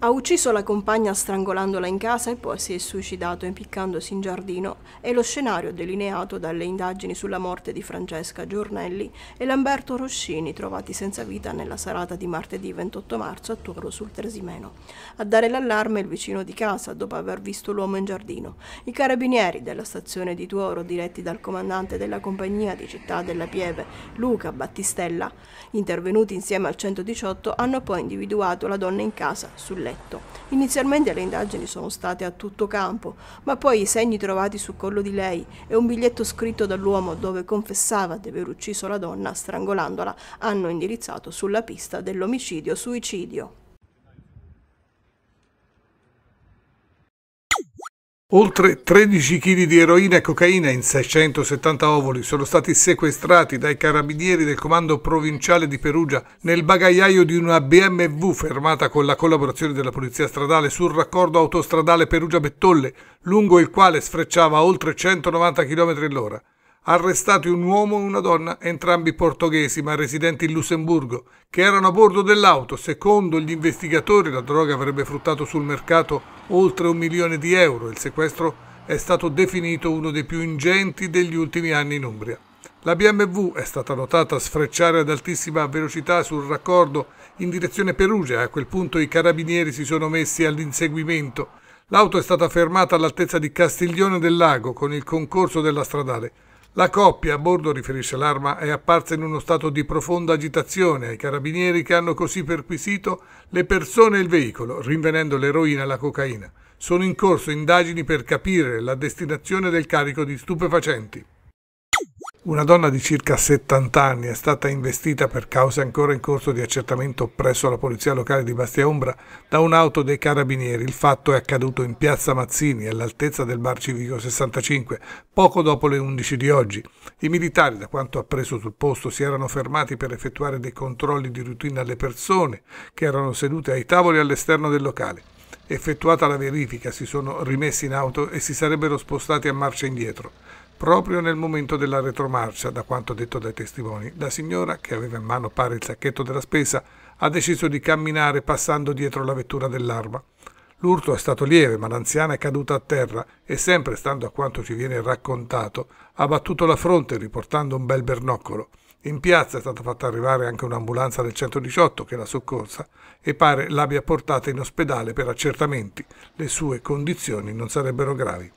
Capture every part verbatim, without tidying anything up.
ucciso la compagna strangolandola in casa e poi si è suicidato impiccandosi in giardino. È lo scenario delineato dalle indagini sulla morte di Francesca Giornelli e Lamberto Roscini, trovati senza vita nella serata di martedì ventotto marzo a Tuoro sul Trasimeno. A dare l'allarme il vicino di casa dopo aver visto l'uomo in giardino. I carabinieri della stazione di Tuoro, diretti dal comandante della compagnia di Città della Pieve, Luca Battistella, intervenuti insieme al centodiciotto, hanno poi individuato la donna in casa sul letto. Inizialmente le indagini sono state a tutto campo, ma poi i segni trovati sul collo di lei e un biglietto scritto dall'uomo dove confessava di aver ucciso la donna strangolandola hanno indirizzato sulla pista dell'omicidio-suicidio. Oltre tredici chili di eroina e cocaina in seicentosettanta ovoli sono stati sequestrati dai carabinieri del comando provinciale di Perugia nel bagagliaio di una B M W fermata con la collaborazione della polizia stradale sul raccordo autostradale Perugia-Bettolle, lungo il quale sfrecciava a oltre centonovanta chilometri all'ora. Arrestati un uomo e una donna, entrambi portoghesi ma residenti in Lussemburgo, che erano a bordo dell'auto. Secondo gli investigatori la droga avrebbe fruttato sul mercato oltre un milione di euro. Il sequestro è stato definito uno dei più ingenti degli ultimi anni in Umbria. La B M W è stata notata sfrecciare ad altissima velocità sul raccordo in direzione Perugia e a quel punto i carabinieri si sono messi all'inseguimento. L'auto è stata fermata all'altezza di Castiglione del Lago con il concorso della stradale. La coppia a bordo, riferisce l'Arma, è apparsa in uno stato di profonda agitazione ai carabinieri, che hanno così perquisito le persone e il veicolo, rinvenendo l'eroina e la cocaina. Sono in corso indagini per capire la destinazione del carico di stupefacenti. Una donna di circa settanta anni è stata investita per cause ancora in corso di accertamento presso la polizia locale di Bastia Umbra da un'auto dei carabinieri. Il fatto è accaduto in piazza Mazzini, all'altezza del bar civico sessantacinque, poco dopo le undici di oggi. I militari, da quanto appreso sul posto, si erano fermati per effettuare dei controlli di routine alle persone che erano sedute ai tavoli all'esterno del locale. Effettuata la verifica, si sono rimessi in auto e si sarebbero spostati a marcia indietro. Proprio nel momento della retromarcia, da quanto detto dai testimoni, la signora, che aveva in mano pare il sacchetto della spesa, ha deciso di camminare passando dietro la vettura dell'Arma. L'urto è stato lieve, ma l'anziana è caduta a terra e, sempre stando a quanto ci viene raccontato, ha battuto la fronte riportando un bel bernoccolo. In piazza è stata fatta arrivare anche un'ambulanza del centodiciotto che l'ha soccorsa e pare l'abbia portata in ospedale per accertamenti. Le sue condizioni non sarebbero gravi.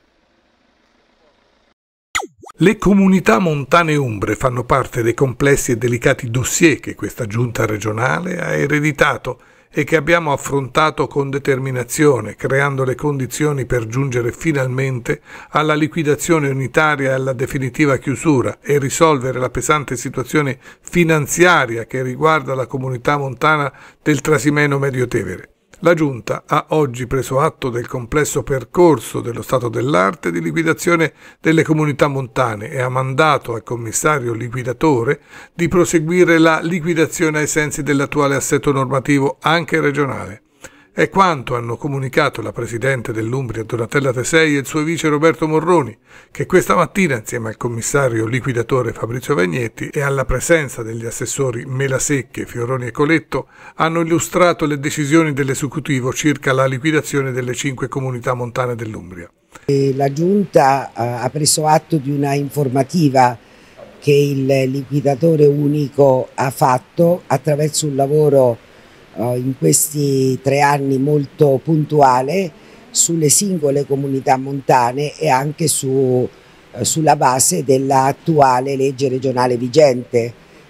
Le comunità montane umbre fanno parte dei complessi e delicati dossier che questa giunta regionale ha ereditato e che abbiamo affrontato con determinazione, creando le condizioni per giungere finalmente alla liquidazione unitaria e alla definitiva chiusura e risolvere la pesante situazione finanziaria che riguarda la comunità montana del Trasimeno Medio Tevere. La Giunta ha oggi preso atto del complesso percorso dello stato dell'arte di liquidazione delle comunità montane e ha mandato al commissario liquidatore di proseguire la liquidazione ai sensi dell'attuale assetto normativo anche regionale. È quanto hanno comunicato la presidente dell'Umbria Donatella Tesei e il suo vice Roberto Morroni, che questa mattina, insieme al commissario liquidatore Fabrizio Vagnetti e alla presenza degli assessori Melasecche, Fioroni e Coletto, hanno illustrato le decisioni dell'esecutivo circa la liquidazione delle cinque comunità montane dell'Umbria. La Giunta ha preso atto di una informativa che il liquidatore unico ha fatto attraverso un lavoro in questi tre anni molto puntuale sulle singole comunità montane e anche su, sulla base dell'attuale legge regionale vigente.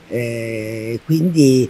Eh, quindi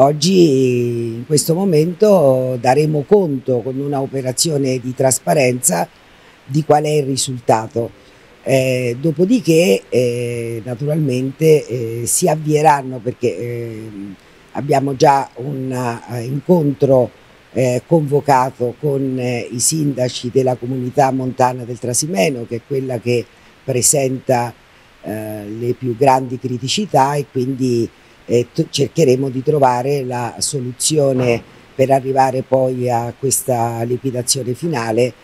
oggi in questo momento daremo conto con una operazione di trasparenza di qual è il risultato. Eh, dopodiché eh, naturalmente eh, si avvieranno, perché eh, abbiamo già un uh, incontro eh, convocato con eh, i sindaci della comunità montana del Trasimeno, che è quella che presenta eh, le più grandi criticità, e quindi eh, cercheremo di trovare la soluzione per arrivare poi a questa liquidazione finale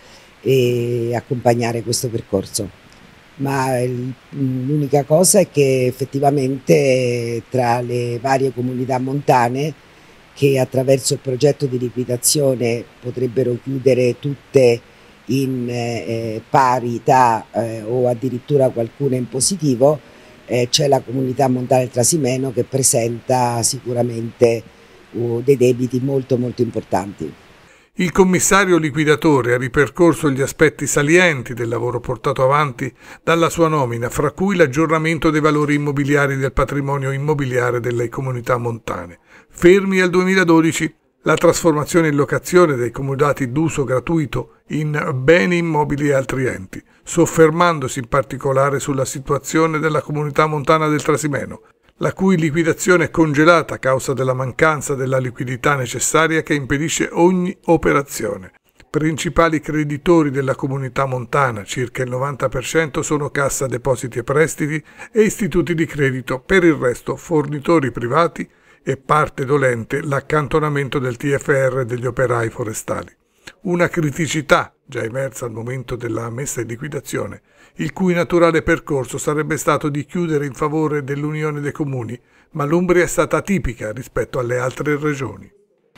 e accompagnare questo percorso. Ma l'unica cosa è che effettivamente tra le varie comunità montane che attraverso il progetto di liquidazione potrebbero chiudere tutte in eh, parità eh, o addirittura qualcuna in positivo, eh, c'è la Comunità Montana del Trasimeno che presenta sicuramente uh, dei debiti molto molto importanti. Il commissario liquidatore ha ripercorso gli aspetti salienti del lavoro portato avanti dalla sua nomina, fra cui l'aggiornamento dei valori immobiliari del patrimonio immobiliare delle comunità montane. Fermi al duemiladodici, la trasformazione in locazione dei comodati d'uso gratuito in beni immobili e altri enti, soffermandosi in particolare sulla situazione della comunità montana del Trasimeno, la cui liquidazione è congelata a causa della mancanza della liquidità necessaria che impedisce ogni operazione. Principali creditori della comunità montana, circa il novanta per cento, sono Cassa Depositi e Prestiti e istituti di credito, per il resto fornitori privati e parte dolente l'accantonamento del T F R degli operai forestali. Una criticità già emersa al momento della messa in liquidazione, il cui naturale percorso sarebbe stato di chiudere in favore dell'Unione dei Comuni, ma l'Umbria è stata atipica rispetto alle altre regioni.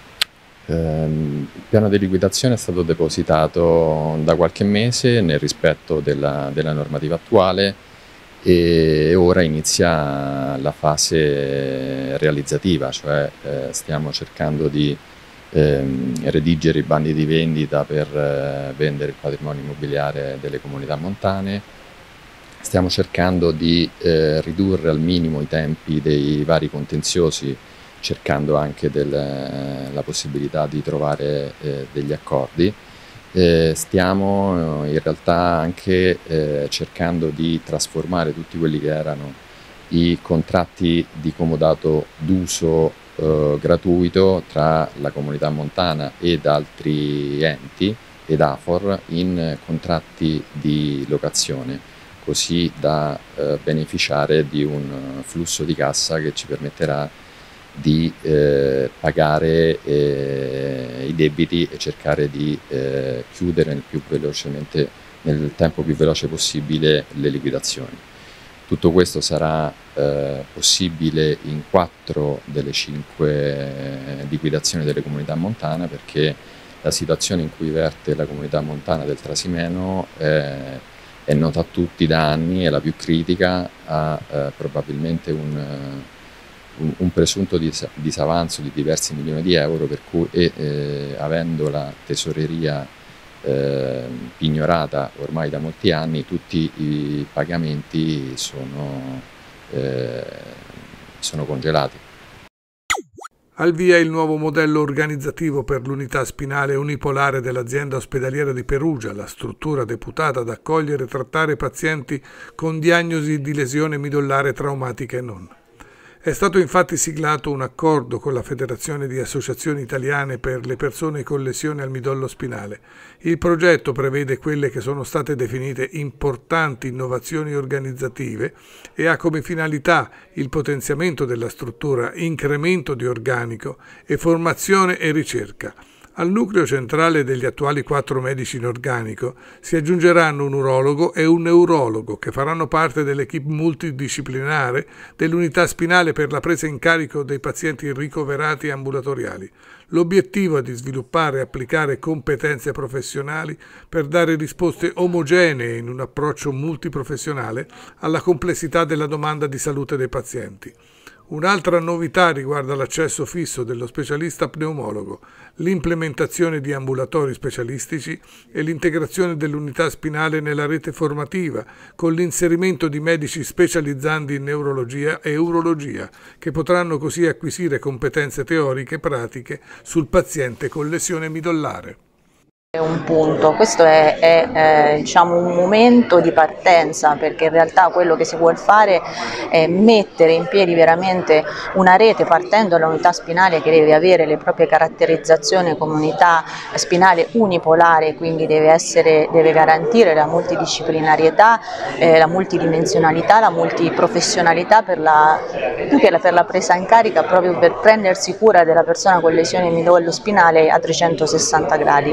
Il piano di liquidazione è stato depositato da qualche mese nel rispetto della, della normativa attuale e ora inizia la fase realizzativa, cioè eh, stiamo cercando di eh, redigere i bandi di vendita per eh, vendere il patrimonio immobiliare delle comunità montane, stiamo cercando di eh, ridurre al minimo i tempi dei vari contenziosi, cercando anche del, la possibilità di trovare eh, degli accordi. Eh, stiamo in realtà anche eh, cercando di trasformare tutti quelli che erano i contratti di comodato d'uso eh, gratuito tra la comunità montana ed altri enti ed A F O R in contratti di locazione, così da eh, beneficiare di un flusso di cassa che ci permetterà di eh, pagare eh, i debiti e cercare di eh, chiudere nel, più velocemente, nel tempo più veloce possibile le liquidazioni. Tutto questo sarà eh, possibile in quattro delle cinque liquidazioni delle comunità montane, perché la situazione in cui verte la comunità montana del Trasimeno eh, è nota a tutti da anni, è la più critica, ha eh, probabilmente un Un, un presunto dis disavanzo di diversi milioni di euro, per cui e, eh, avendo la tesoreria eh, pignorata ormai da molti anni, tutti i pagamenti sono, eh, sono congelati. Al via il nuovo modello organizzativo per l'unità spinale unipolare dell'azienda ospedaliera di Perugia, la struttura deputata ad accogliere e trattare pazienti con diagnosi di lesione midollare traumatica e non. È stato infatti siglato un accordo con la Federazione di Associazioni Italiane per le persone con lesioni al midollo spinale. Il progetto prevede quelle che sono state definite importanti innovazioni organizzative e ha come finalità il potenziamento della struttura, incremento di organico e formazione e ricerca. Al nucleo centrale degli attuali quattro medici in organico si aggiungeranno un urologo e un neurologo che faranno parte dell'equipe multidisciplinare dell'unità spinale per la presa in carico dei pazienti ricoverati e ambulatoriali. L'obiettivo è di sviluppare e applicare competenze professionali per dare risposte omogenee in un approccio multiprofessionale alla complessità della domanda di salute dei pazienti. Un'altra novità riguarda l'accesso fisso dello specialista pneumologo, l'implementazione di ambulatori specialistici e l'integrazione dell'unità spinale nella rete formativa, con l'inserimento di medici specializzandi in neurologia e urologia, che potranno così acquisire competenze teoriche e pratiche sul paziente con lesione midollare. Un punto, questo è, è eh, diciamo un momento di partenza, perché in realtà quello che si vuole fare è mettere in piedi veramente una rete partendo dall'unità spinale che deve avere le proprie caratterizzazioni come unità spinale unipolare, quindi deve, essere, deve garantire la multidisciplinarietà, eh, la multidimensionalità, la multiprofessionalità per la, più che la, per la presa in carica, proprio per prendersi cura della persona con lesione midollo spinale a trecentosessanta gradi, ma poi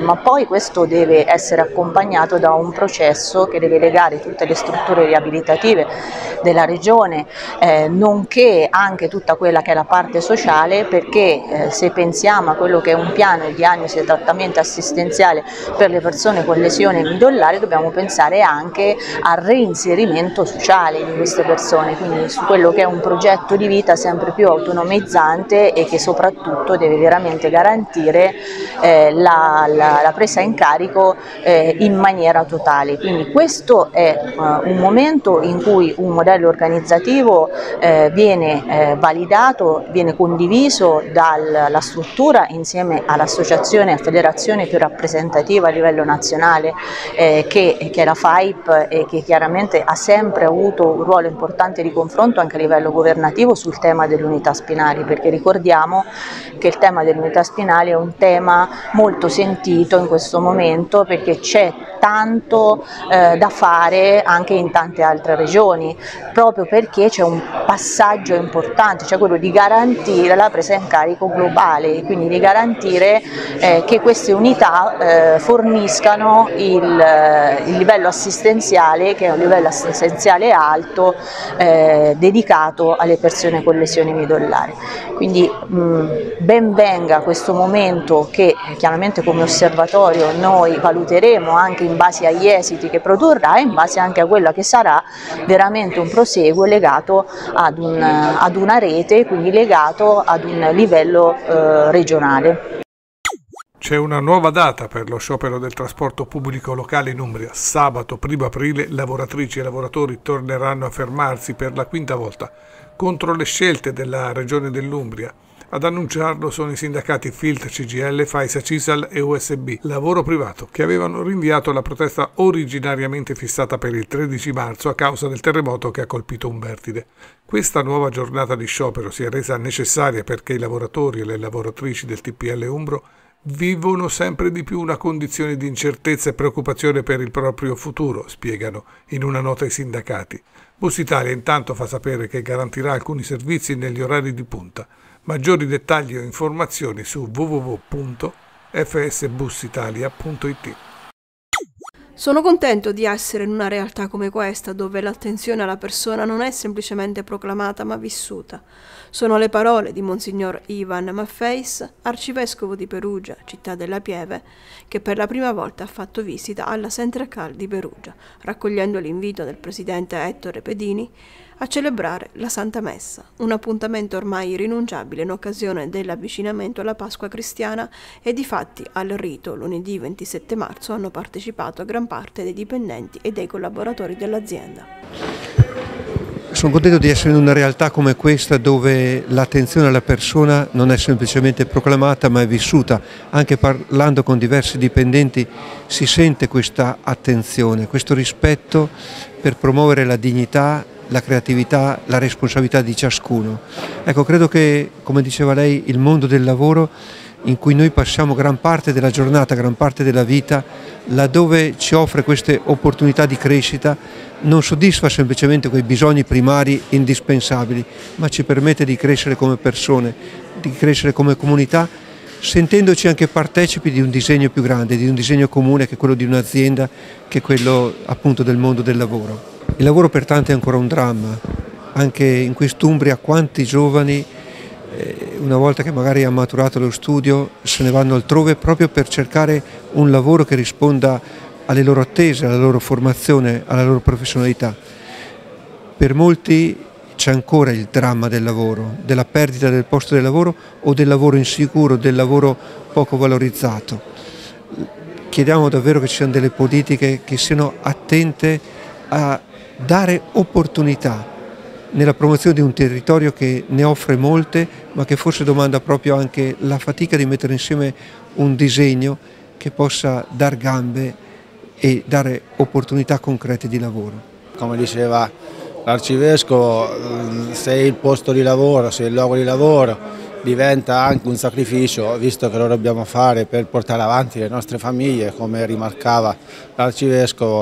questo deve essere accompagnato da un processo che deve legare tutte le strutture riabilitative della regione, eh, nonché anche tutta quella che è la parte sociale, perché eh, se pensiamo a quello che è un piano di diagnosi e trattamento assistenziale per le persone con lesioni midollari, dobbiamo pensare anche al reinserimento sociale di queste persone, quindi su quello che è un progetto di vita sempre più autonomizzante e che soprattutto deve veramente garantire eh, la, la, la presa in carico eh, in maniera totale. Quindi questo è uh, un momento in cui un modello organizzativo eh, viene eh, validato, viene condiviso dalla struttura insieme all'associazione e federazione più rappresentativa a livello nazionale eh, che, che è la F A I P, e che chiaramente ha sempre avuto un ruolo importante di confronto anche a livello governativo sul tema delle unità spinali, perché ricordiamo che il tema delle unità spinali è un tema molto sentito in questo momento, perché c'è tanto eh, da fare anche in tante altre regioni, proprio perché c'è un passaggio importante, cioè quello di garantire la presa in carico globale, quindi di garantire eh, che queste unità eh, forniscano il, eh, il livello assistenziale, che è un livello assistenziale alto eh, dedicato alle persone con lesioni midollari. Quindi mh, ben venga questo momento che chiaramente come osservatorio noi valuteremo anche in base agli esiti che produrrà e in base anche a quello che sarà veramente un proseguo legato ad, un, ad una rete, quindi legato ad un livello eh, regionale. C'è una nuova data per lo sciopero del trasporto pubblico locale in Umbria. Sabato primo aprile lavoratrici e lavoratori torneranno a fermarsi per la quinta volta contro le scelte della Regione dell'Umbria. Ad annunciarlo sono i sindacati Filt, C G I L, FAISA, CISAL e U S B, lavoro privato, che avevano rinviato la protesta originariamente fissata per il tredici marzo a causa del terremoto che ha colpito Umbertide. Questa nuova giornata di sciopero si è resa necessaria perché i lavoratori e le lavoratrici del T P L Umbro vivono sempre di più una condizione di incertezza e preoccupazione per il proprio futuro, spiegano in una nota i sindacati. Bus Italia intanto fa sapere che garantirà alcuni servizi negli orari di punta. Maggiori dettagli o informazioni su w w w punto f s bus italia punto i t. Sono contento di essere in una realtà come questa, dove l'attenzione alla persona non è semplicemente proclamata ma vissuta. Sono le parole di Monsignor Ivan Maffeis, arcivescovo di Perugia, città della Pieve, che per la prima volta ha fatto visita alla Central di Perugia, raccogliendo l'invito del presidente Ettore Pedini a celebrare la Santa Messa, un appuntamento ormai irrinunciabile in occasione dell'avvicinamento alla Pasqua cristiana, e difatti al rito lunedì ventisette marzo hanno partecipato gran parte dei dipendenti e dei collaboratori dell'azienda. Sono contento di essere in una realtà come questa, dove l'attenzione alla persona non è semplicemente proclamata ma è vissuta. Anche parlando con diversi dipendenti si sente questa attenzione, questo rispetto per promuovere la dignità, la creatività, la responsabilità di ciascuno. Ecco, credo che, come diceva lei, il mondo del lavoro in cui noi passiamo gran parte della giornata, gran parte della vita, laddove ci offre queste opportunità di crescita, non soddisfa semplicemente quei bisogni primari indispensabili, ma ci permette di crescere come persone, di crescere come comunità, sentendoci anche partecipi di un disegno più grande, di un disegno comune che è quello di un'azienda, che è quello appunto del mondo del lavoro. Il lavoro per tanti è ancora un dramma, anche in quest'Umbria quanti giovani una volta che magari hanno maturato lo studio se ne vanno altrove proprio per cercare un lavoro che risponda alle loro attese, alla loro formazione, alla loro professionalità. Per molti c'è ancora il dramma del lavoro, della perdita del posto di lavoro o del lavoro insicuro, del lavoro poco valorizzato. Chiediamo davvero che ci siano delle politiche che siano attente a dare opportunità nella promozione di un territorio che ne offre molte, ma che forse domanda proprio anche la fatica di mettere insieme un disegno che possa dar gambe e dare opportunità concrete di lavoro. Come diceva l'arcivescovo, se il posto di lavoro, se il luogo di lavoro diventa anche un sacrificio, visto che lo dobbiamo fare per portare avanti le nostre famiglie, come rimarcava l'arcivescovo,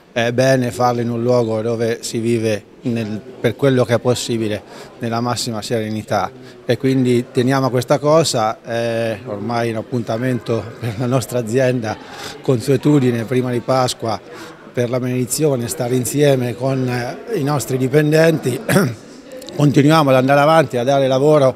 è bene farlo in un luogo dove si vive nel, per quello che è possibile, nella massima serenità, e quindi teniamo questa cosa, è ormai un appuntamento per la nostra azienda, consuetudine prima di Pasqua, per la benedizione, stare insieme con i nostri dipendenti. Continuiamo ad andare avanti, a dare lavoro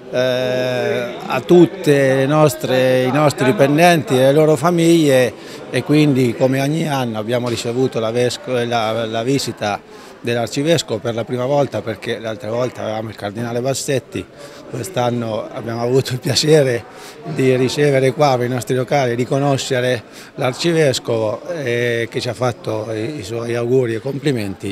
eh, a tutti i nostri dipendenti e le loro famiglie, e quindi come ogni anno abbiamo ricevuto la, la, la visita dell'Arcivescovo per la prima volta, perché l'altra volta avevamo il Cardinale Bassetti. Quest'anno abbiamo avuto il piacere di ricevere qua nei nostri locali, di conoscere l'Arcivescovo eh, che ci ha fatto i, i suoi auguri e complimenti.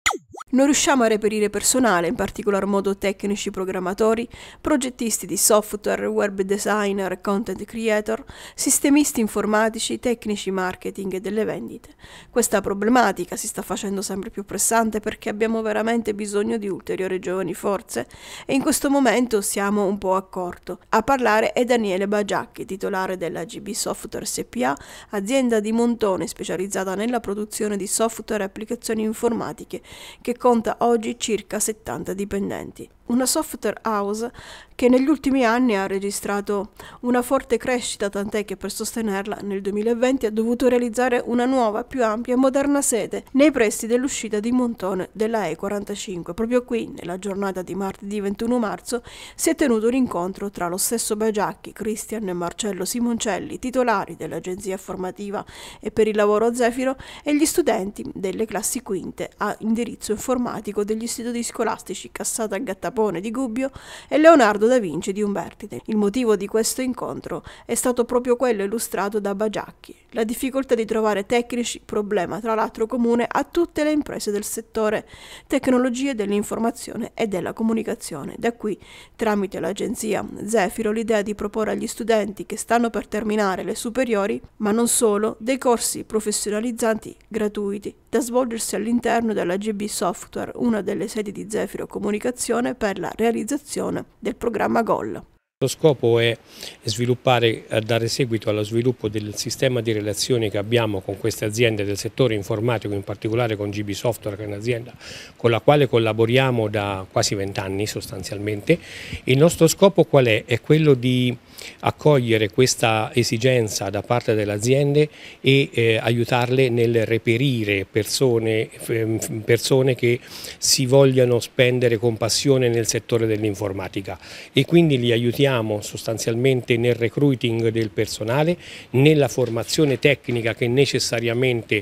Non riusciamo a reperire personale, in particolar modo tecnici programmatori, progettisti di software, web designer, content creator, sistemisti informatici, tecnici marketing e delle vendite. Questa problematica si sta facendo sempre più pressante perché abbiamo veramente bisogno di ulteriori giovani forze e in questo momento siamo un po' a corto. A parlare è Daniele Bagiacchi, titolare della G B Software S P A, azienda di Montone specializzata nella produzione di software e applicazioni informatiche, che conta oggi circa settanta dipendenti. Una software house che negli ultimi anni ha registrato una forte crescita, tant'è che per sostenerla nel duemilaventi ha dovuto realizzare una nuova, più ampia e moderna sede nei pressi dell'uscita di Montone della E quarantacinque. Proprio qui, nella giornata di martedì ventuno marzo, si è tenuto un incontro tra lo stesso Bagiacchi, Cristian e Marcello Simoncelli, titolari dell'agenzia formativa e per il lavoro Zefiro, e gli studenti delle classi quinte a indirizzo informatico degli istituti scolastici Cassata Gattapone di Gubbio e Leonardo da Vinci di Umbertide. Il motivo di questo incontro è stato proprio quello illustrato da Bagiacchi: la difficoltà di trovare tecnici, problema tra l'altro comune a tutte le imprese del settore tecnologie dell'informazione e della comunicazione. Da qui, tramite l'agenzia Zefiro, l'idea di proporre agli studenti che stanno per terminare le superiori, ma non solo, dei corsi professionalizzanti gratuiti da svolgersi all'interno della G B Software, una delle sedi di Zefiro Comunicazione, per la realizzazione del programma G O L. Lo scopo è sviluppare, dare seguito allo sviluppo del sistema di relazioni che abbiamo con queste aziende del settore informatico, in particolare con G B Software, che è un'azienda con la quale collaboriamo da quasi vent'anni sostanzialmente. Il nostro scopo qual è? È quello di accogliere questa esigenza da parte delle aziende e eh, aiutarle nel reperire persone, persone che si vogliano spendere con passione nel settore dell'informatica, e quindi li aiutiamo sostanzialmente nel recruiting del personale, nella formazione tecnica che necessariamente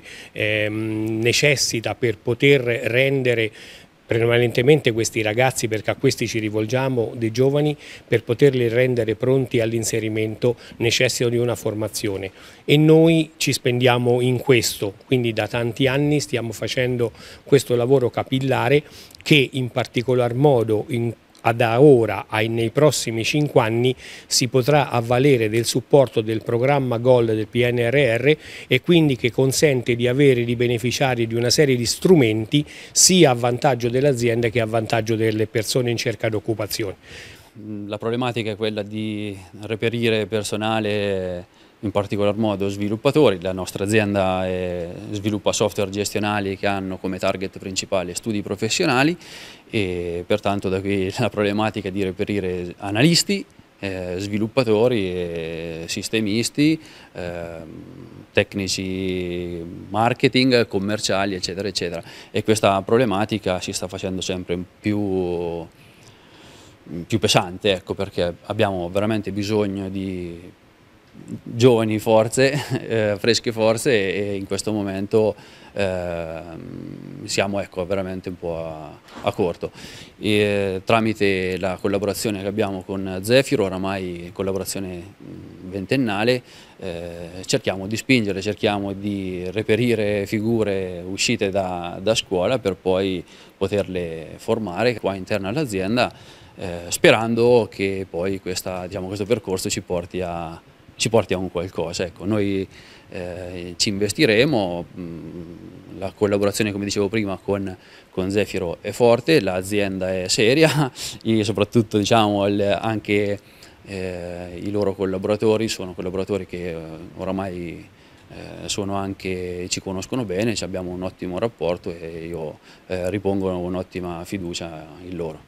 ehm, necessita per poter rendere prevalentemente questi ragazzi, perché a questi ci rivolgiamo, dei giovani, per poterli rendere pronti all'inserimento, necessitano di una formazione, e noi ci spendiamo in questo. Quindi da tanti anni stiamo facendo questo lavoro capillare che in particolar modo in da ora ai nei prossimi cinque anni si potrà avvalere del supporto del programma G O L del P N R R, e quindi che consente di avere di beneficiari di una serie di strumenti sia a vantaggio dell'azienda che a vantaggio delle persone in cerca di occupazione. La problematica è quella di reperire personale, in particolar modo sviluppatori. La nostra azienda è, sviluppa software gestionali che hanno come target principale studi professionali, e pertanto da qui la problematica di reperire analisti, eh, sviluppatori, eh, sistemisti, eh, tecnici marketing, commerciali, eccetera, eccetera. E questa problematica si sta facendo sempre più, più pesante, ecco, perché abbiamo veramente bisogno di giovani forze, eh, fresche forze, e, e in questo momento eh, siamo, ecco, veramente un po' a, a corto. E, tramite la collaborazione che abbiamo con Zefiro, oramai collaborazione ventennale, eh, cerchiamo di spingere, cerchiamo di reperire figure uscite da, da scuola per poi poterle formare qua interno all'azienda, eh, sperando che poi questa, diciamo, questo percorso ci porti a ci porti a un qualcosa. Ecco, noi eh, ci investiremo, mh, la collaborazione, come dicevo prima, con, con Zefiro è forte, l'azienda è seria, e soprattutto, diciamo, il, anche eh, i loro collaboratori sono collaboratori che eh, oramai eh, sono anche, ci conoscono bene, abbiamo un ottimo rapporto e io eh, ripongo un'ottima fiducia in loro.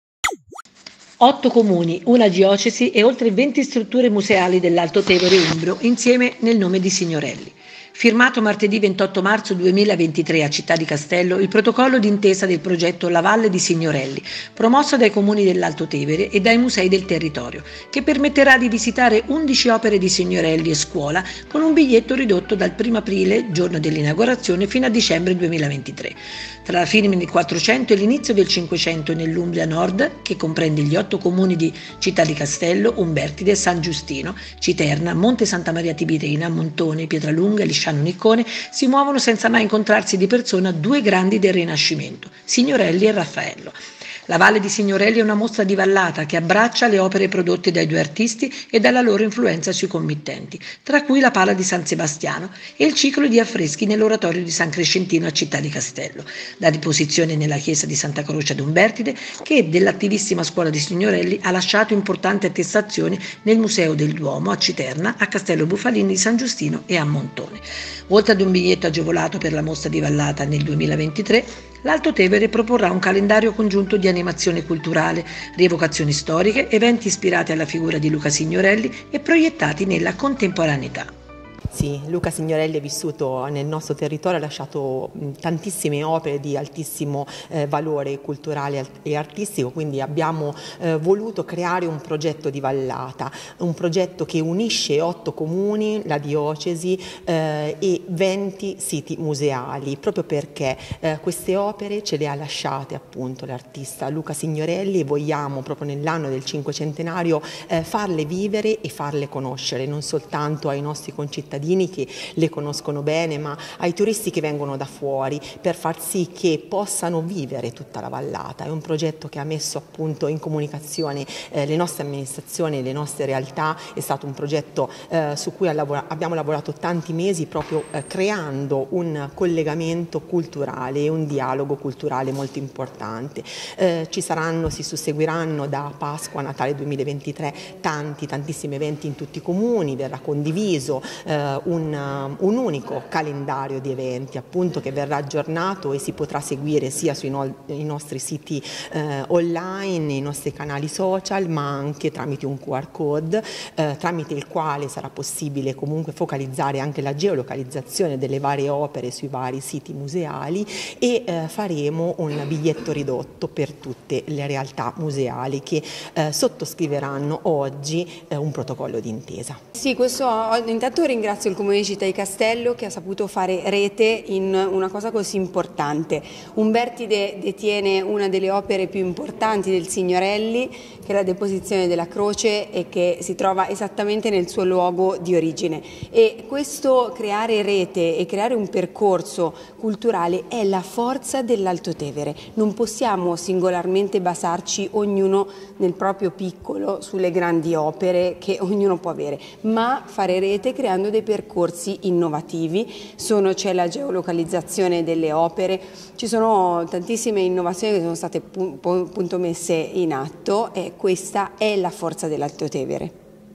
Otto comuni, una diocesi e oltre venti strutture museali dell'Alto Tevere umbro insieme nel nome di Signorelli. Firmato martedì ventotto marzo duemilaventitré a Città di Castello il protocollo d'intesa del progetto La Valle di Signorelli, promosso dai comuni dell'Alto Tevere e dai musei del territorio, che permetterà di visitare undici opere di Signorelli e scuola con un biglietto ridotto dal primo aprile, giorno dell'inaugurazione, fino a dicembre duemilaventitré. Tra la fine del quattrocento e l'inizio del cinquecento nell'Umbria Nord, che comprende gli otto comuni di Città di Castello, Umbertide, San Giustino, Citerna, Monte Santa Maria Tiburtina, Montone, Pietralunga e Lisciano Niccone, si muovono senza mai incontrarsi di persona due grandi del Rinascimento, Signorelli e Raffaello. La Valle di Signorelli è una mostra di vallata che abbraccia le opere prodotte dai due artisti e dalla loro influenza sui committenti, tra cui la Pala di San Sebastiano e il ciclo di affreschi nell'oratorio di San Crescentino a Città di Castello, la deposizione nella chiesa di Santa Croce ad Umbertide, che dell'attivissima scuola di Signorelli ha lasciato importanti attestazioni nel Museo del Duomo a Citerna, a Castello Bufalini di San Giustino e a Montone. Oltre ad un biglietto agevolato per la mostra di vallata nel duemilaventitré, l'Alto Tevere proporrà un calendario congiunto di animazione culturale, rievocazioni storiche, eventi ispirati alla figura di Luca Signorelli e proiettati nella contemporaneità. Sì, Luca Signorelli è vissuto nel nostro territorio, ha lasciato tantissime opere di altissimo eh, valore culturale e artistico, quindi abbiamo eh, voluto creare un progetto di vallata, un progetto che unisce otto comuni, la diocesi eh, e venti siti museali, proprio perché eh, queste opere ce le ha lasciate appunto l'artista Luca Signorelli e vogliamo proprio nell'anno del cinquecentenario eh, farle vivere e farle conoscere, non soltanto ai nostri concittadini che le conoscono bene, ma ai turisti che vengono da fuori, per far sì che possano vivere tutta la vallata. È un progetto che ha messo appunto in comunicazione eh, le nostre amministrazioni, le nostre realtà, è stato un progetto eh, su cui abbiamo lavorato tanti mesi proprio eh, creando un collegamento culturale e un dialogo culturale molto importante. Eh, ci saranno, si susseguiranno da Pasqua a Natale duemilaventitré tanti, tantissimi eventi in tutti i comuni, verrà condiviso eh, Un, un unico calendario di eventi appunto che verrà aggiornato e si potrà seguire sia sui no, nostri siti eh, online, nei nostri canali social, ma anche tramite un Q R code eh, tramite il quale sarà possibile comunque focalizzare anche la geolocalizzazione delle varie opere sui vari siti museali e eh, faremo un biglietto ridotto per tutte le realtà museali che eh, sottoscriveranno oggi eh, un protocollo d'intesa. Sì, questo intanto ringrazio il Comune di Città di Castello che ha saputo fare rete in una cosa così importante. Umbertide detiene una delle opere più importanti del Signorelli, che è la deposizione della croce e che si trova esattamente nel suo luogo di origine. E questo creare rete e creare un percorso culturale è la forza dell'Alto Tevere. Non possiamo singolarmente basarci ognuno nel proprio piccolo sulle grandi opere che ognuno può avere, ma fare rete creando dei percorsi innovativi. C'è la geolocalizzazione delle opere, ci sono tantissime innovazioni che sono state appunto messe in atto e questa è la forza dell'Alto Tevere.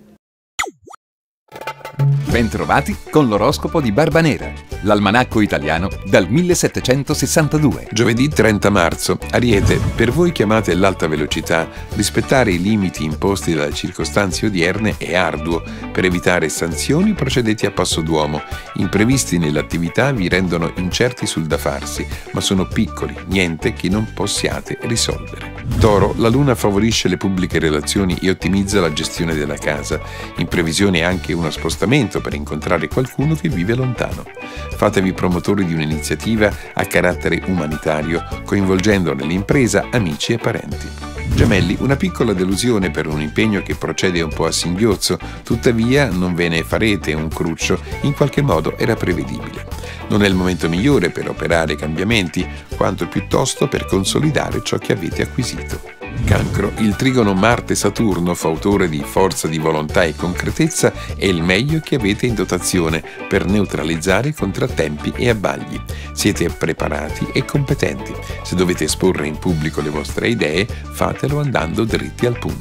Bentrovati con l'oroscopo di Barbanera, l'almanacco italiano dal millesettecentosessantadue. Giovedì trenta marzo, Ariete, per voi che amate l'alta velocità, rispettare i limiti imposti dalle circostanze odierne è arduo. Per evitare sanzioni procedete a passo d'uomo. Imprevisti nell'attività vi rendono incerti sul da farsi, ma sono piccoli, niente che non possiate risolvere. Toro, la luna favorisce le pubbliche relazioni e ottimizza la gestione della casa. In previsione anche uno spostamento per incontrare qualcuno che vive lontano. Fatevi promotori di un'iniziativa a carattere umanitario, coinvolgendo nell'impresa amici e parenti. Gemelli, una piccola delusione per un impegno che procede un po' a singhiozzo, tuttavia non ve ne farete un cruccio, in qualche modo era prevedibile. Non è il momento migliore per operare cambiamenti, quanto piuttosto per consolidare ciò che avete acquisito. Cancro, il trigono Marte-Saturno, fautore di forza di volontà e concretezza, è il meglio che avete in dotazione per neutralizzare contrattempi e abbagli. Siete preparati e competenti. Se dovete esporre in pubblico le vostre idee, fatelo andando dritti al punto.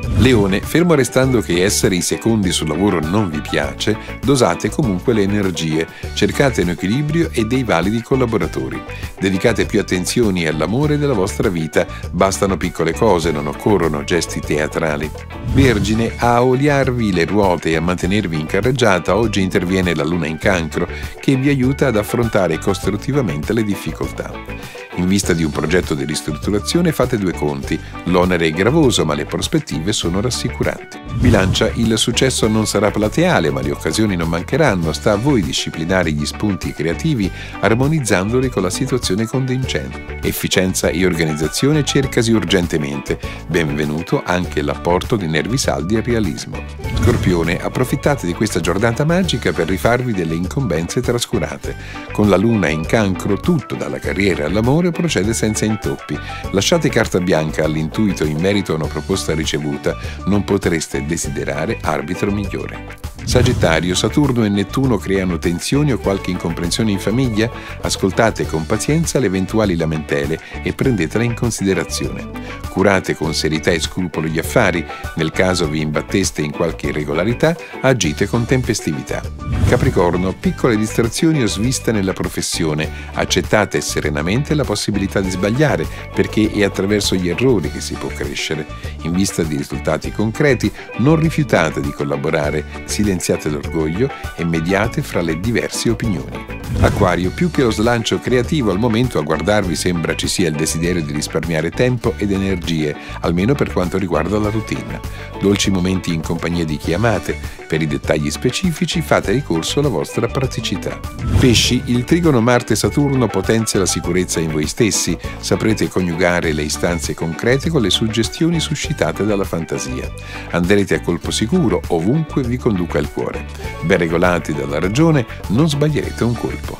Leone, fermo restando che essere i secondi sul lavoro non vi piace, dosate comunque le energie, cercate un equilibrio e dei validi collaboratori. Dedicate più attenzioni all'amore della vostra vita, bastano piccole cose, non occorrono gesti teatrali. Vergine, a oliarvi le ruote e a mantenervi in carreggiata, oggi interviene la luna in Cancro, che vi aiuta ad affrontare costruttivamente le difficoltà. In vista di un progetto di ristrutturazione fate due conti, l'onere è gravoso ma le prospettive sono rassicuranti. Bilancia, il successo non sarà plateale ma le occasioni non mancheranno, sta a voi disciplinare gli spunti creativi armonizzandoli con la situazione contingente. Efficienza e organizzazione cercasi urgentemente, benvenuto anche l'apporto di nervi saldi e realismo. Scorpione, approfittate di questa giornata magica per rifarvi delle incombenze trascurate. Con la luna in Cancro tutto dalla carriera all'amore procede senza intoppi. Lasciate carta bianca all'intuito in merito a una proposta ricevuta, non potreste desiderare arbitro migliore. Sagittario, Saturno e Nettuno creano tensioni o qualche incomprensione in famiglia? Ascoltate con pazienza le eventuali lamentele e prendetele in considerazione. Curate con serietà e scrupolo gli affari, nel caso vi imbatteste in qualche irregolarità, agite con tempestività. Capricorno, piccole distrazioni o sviste nella professione, accettate serenamente la possibilità di sbagliare, perché è attraverso gli errori che si può crescere. In vista di risultati concreti, non rifiutate di collaborare, silenziate l'orgoglio e mediate fra le diverse opinioni. Acquario, più che lo slancio creativo al momento a guardarvi sembra ci sia il desiderio di risparmiare tempo ed energie, almeno per quanto riguarda la routine. Dolci momenti in compagnia di chi amate, per i dettagli specifici fate ricorso alla vostra praticità. Pesci, il trigono Marte-Saturno potenzia la sicurezza in voi stessi, saprete coniugare le istanze concrete con le suggestioni suscitate dalla fantasia. Andrete a colpo sicuro ovunque vi conduca il cuore. Ben regolati dalla ragione, non sbaglierete un colpo.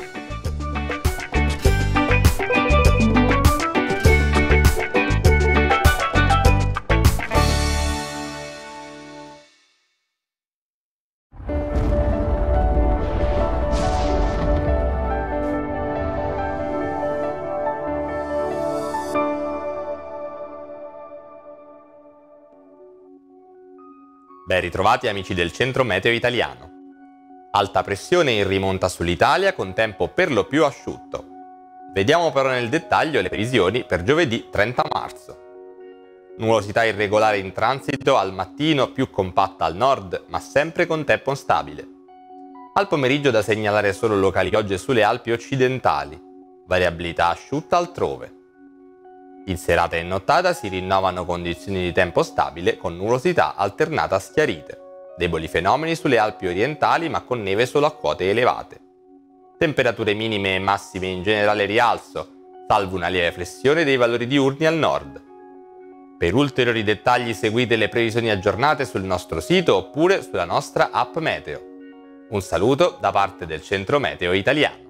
Ben ritrovati amici del Centro Meteo Italiano. Alta pressione in rimonta sull'Italia con tempo per lo più asciutto. Vediamo però nel dettaglio le previsioni per giovedì trenta marzo. Nuvolosità irregolare in transito al mattino, più compatta al nord, ma sempre con tempo stabile. Al pomeriggio da segnalare solo locali piogge sulle Alpi occidentali, variabilità asciutta altrove. In serata e in nottata si rinnovano condizioni di tempo stabile con nuvolosità alternata a schiarite, deboli fenomeni sulle Alpi orientali ma con neve solo a quote elevate. Temperature minime e massime in generale rialzo, salvo una lieve flessione dei valori diurni al nord. Per ulteriori dettagli seguite le previsioni aggiornate sul nostro sito oppure sulla nostra app Meteo. Un saluto da parte del Centro Meteo Italiano.